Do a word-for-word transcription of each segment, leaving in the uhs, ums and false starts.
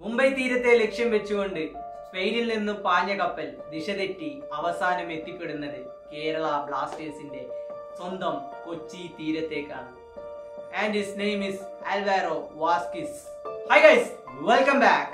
മുംബൈ തീരത്തെ ലക്ഷ്യം വെച്ചുകൊണ്ട് സ്പെയിനിൽ നിന്നും പാഞ്ഞ കപ്പൽ ദിശ തെറ്റി അവസാനം എത്തിപ്പെടുന്നത് കേരള ബ്ലാസ്റ്റേഴ്സിന്റെ സ്വന്തം കൊച്ചി തീരത്തേക്കാണ്. And his name is Alvaro Vazquez. Hi guys, welcome back.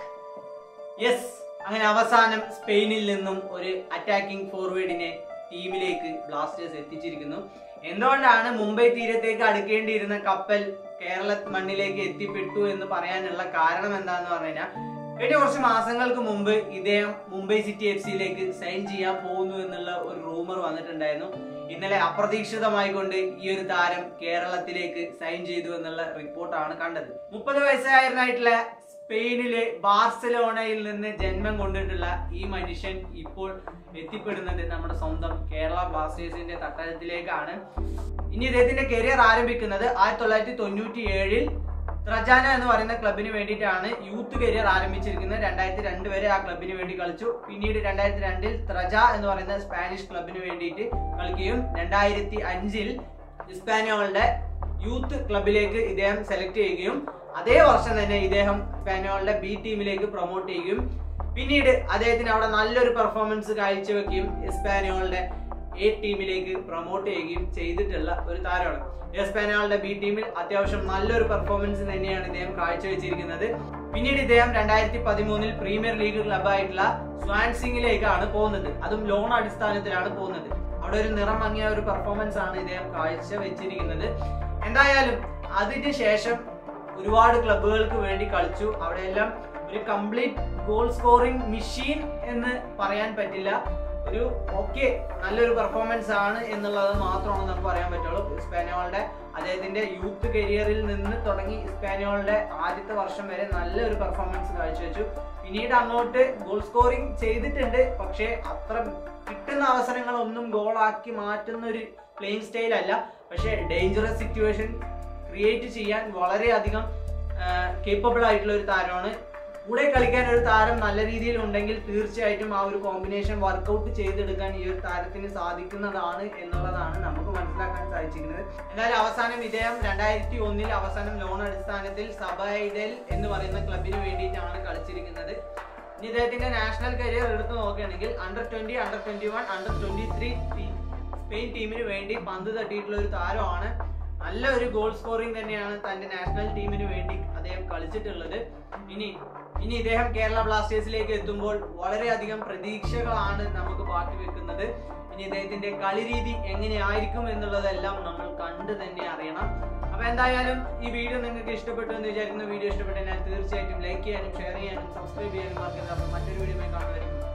Yes, അങ്ങനെ അവസാനം സ്പെയിനിൽ നിന്നും ഒരു അറ്റാക്കിംഗ് ഫോർവേഡിനെ ടീമിലേക്ക് ബ്ലാസ്റ്റേഴ്സ് എത്തിച്ചിരിക്കുന്നു. എന്തുകൊണ്ടാണ് മുംബൈ തീരത്തേക്ക് അടുക്കേണ്ടിയിരുന്ന കപ്പൽ കേരള മണ്ണിലേക്ക് എത്തിപ്പെട്ടു എന്ന് പറയാനുള്ള കാരണം എന്താന്ന് പറഞ്ഞു കഴിഞ്ഞാൽ, കഴിഞ്ഞ കുറച്ച് മാസങ്ങൾക്ക് മുമ്പ് ഇദ്ദേഹം മുംബൈ സിറ്റി എഫ് സിയിലേക്ക് സൈൻ ചെയ്യാൻ പോകുന്നു എന്നുള്ള ഒരു റൂമർ വന്നിട്ടുണ്ടായിരുന്നു. ഇന്നലെ അപ്രതീക്ഷിതമായി കൊണ്ട് ഈ ഒരു താരം കേരളത്തിലേക്ക് സൈൻ ചെയ്തു എന്നുള്ള റിപ്പോർട്ടാണ് കണ്ടത്. മുപ്പത് വയസ്സുകാരനായിട്ടുള്ള സ്പെയിനിലെ ബാർസലോണയിൽ നിന്ന് ജന്മം കൊണ്ടിട്ടുള്ള ഈ മനുഷ്യൻ ഇപ്പോൾ എത്തിപ്പെടുന്നത് നമ്മുടെ സ്വന്തം കേരള ബ്ലാസ്റ്റേഴ്സിന്റെ തട്ടകത്തിലേക്കാണ്. ഇനി ഇദ്ദേഹത്തിന്റെ കരിയർ ആരംഭിക്കുന്നത് ആയിരത്തി തൊള്ളായിരത്തി തൊണ്ണൂറ്റി ഏഴിൽ ത്രജാന എന്ന് പറയുന്ന ക്ലബിന് വേണ്ടിയിട്ടാണ് യൂത്ത് കരിയർ ആരംഭിച്ചിരിക്കുന്നത്. രണ്ടായിരത്തി രണ്ട് വരെ ആ ക്ലബിന് വേണ്ടി കളിച്ചു. പിന്നീട് രണ്ടായിരത്തി രണ്ടിൽ ത്രജ എന്ന് പറയുന്ന സ്പാനിഷ് ക്ലബിന് വേണ്ടിയിട്ട് കളിക്കുകയും രണ്ടായിരത്തി അഞ്ചിൽ ഇസ്പാനിയോളുടെ യൂത്ത് ക്ലബിലേക്ക് ഇദ്ദേഹം സെലക്ട് ചെയ്യുകയും അതേ വർഷം തന്നെ ഇദ്ദേഹം സ്പാനിയോളുടെ ബി ടീമിലേക്ക് പ്രൊമോട്ട് ചെയ്യുകയും പിന്നീട് അദ്ദേഹത്തിന് അവിടെ നല്ലൊരു പെർഫോമൻസ് കാഴ്ചവെക്കുകയും ഇസ്പാനിയോളുടെ എ ടീമിലേക്ക് പ്രൊമോട്ട് ചെയ്യുകയും ചെയ്തിട്ടുള്ള ഒരു താരമാണ്. എസ്പാനിയോളുടെ ബി ടീമിൽ അത്യാവശ്യം നല്ലൊരു പെർഫോമൻസ് തന്നെയാണ് ഇദ്ദേഹം കാഴ്ചവെച്ചിരിക്കുന്നത്. പിന്നീട് ഇദ്ദേഹം രണ്ടായിരത്തി പതിമൂന്നിൽ പ്രീമിയർ ലീഗ് ക്ലബായിട്ടുള്ള സ്വാൻസിംഗിലേക്കാണ് പോകുന്നത്. അതും ലോൺ അടിസ്ഥാനത്തിലാണ് പോകുന്നത്. അവിടെ ഒരു നിറം മങ്ങിയ ഒരു പെർഫോമൻസ് ആണ് ഇദ്ദേഹം കാഴ്ചവെച്ചിരിക്കുന്നത്. എന്തായാലും അതിന് ശേഷം ഒരുപാട് ക്ലബുകൾക്ക് വേണ്ടി കളിച്ചു. അവിടെയെല്ലാം ഒരു കംപ്ലീറ്റ് ഗോൾ സ്കോറിംഗ് മെഷീൻ എന്ന് പറയാൻ പറ്റില്ല, ഒരു ഓക്കെ നല്ലൊരു പെർഫോമൻസ് ആണ് എന്നുള്ളത് മാത്രമാണ് നമുക്ക് പറയാൻ പറ്റുള്ളൂ. ഇസ്പാനിയോളുടെ അദ്ദേഹത്തിന്റെ യൂത്ത് കരിയറിൽ നിന്ന് തുടങ്ങി ഇസ്പാനിയോളുടെ ആദ്യത്തെ വർഷം വരെ നല്ലൊരു പെർഫോമൻസ് കാഴ്ചവെച്ചു. പിന്നീട് അങ്ങോട്ട് ഗോൾ സ്കോറിംഗ് ചെയ്തിട്ടുണ്ട്, പക്ഷേ അത്ര കിട്ടുന്ന അവസരങ്ങളൊന്നും ഗോളാക്കി മാറ്റുന്ന ഒരു പ്ലേയിങ് സ്റ്റൈൽ അല്ല. പക്ഷേ ഡേഞ്ചറസ് സിറ്റുവേഷൻ ക്രിയേറ്റ് ചെയ്യാൻ വളരെയധികം കേപ്പബിൾ ആയിട്ടുള്ള ഒരു താരമാണ്. കൂടെ കളിക്കാൻ ഒരു താരം നല്ല രീതിയിൽ ഉണ്ടെങ്കിൽ തീർച്ചയായിട്ടും ആ ഒരു കോമ്പിനേഷൻ വർക്കൗട്ട് ചെയ്തെടുക്കാൻ ഈ ഒരു താരത്തിന് സാധിക്കുന്നതാണ് എന്നുള്ളതാണ് നമുക്ക് മനസ്സിലാക്കാൻ സാധിച്ചിരിക്കുന്നത്. എന്തായാലും അവസാനം ഇദ്ദേഹം രണ്ടായിരത്തി ഒന്നിൽ അവസാനം ലോൺ അടിസ്ഥാനത്തിൽ സബൈഡൽ എന്ന് പറയുന്ന ക്ലബിന് വേണ്ടിയിട്ടാണ് കളിച്ചിരിക്കുന്നത്. ഇനി ഇദ്ദേഹത്തിന്റെ നാഷണൽ കരിയർ എടുത്തു നോക്കുകയാണെങ്കിൽ under twenty under twenty one under twenty three Spain ടീമിന് വേണ്ടി പന്ത് തട്ടിയിട്ടുള്ള ഒരു താരമാണ്. നല്ല ഒരു ഗോൾ സ്കോറിംഗ് തന്നെയാണ് തന്റെ നാഷണൽ ടീമിന് വേണ്ടി അദ്ദേഹം കളിച്ചിട്ടുള്ളത്. ഇനി ഇനി ഇദ്ദേഹം കേരള ബ്ലാസ്റ്റേഴ്സിലേക്ക് എത്തുമ്പോൾ വളരെയധികം പ്രതീക്ഷകളാണ് നമുക്ക് ബാക്കി വെക്കുന്നത്. ഇനി ഇദ്ദേഹത്തിന്റെ കളി രീതി എങ്ങനെയായിരിക്കും എന്നുള്ളതെല്ലാം നമ്മൾ കണ്ടു തന്നെ അറിയണം. അപ്പൊ എന്തായാലും ഈ വീഡിയോ നിങ്ങൾക്ക് ഇഷ്ടപ്പെട്ടു എന്ന് വിചാരിക്കുന്ന വീഡിയോ ഇഷ്ടപ്പെട്ടെന്നാൽ തീർച്ചയായിട്ടും ലൈക്ക് ചെയ്യാനും ഷെയർ ചെയ്യാനും സബ്സ്ക്രൈബ് ചെയ്യാനും മറക്കരുത്. അപ്പൊ മറ്റൊരു വീഡിയോ കാണുന്നതായിരിക്കും.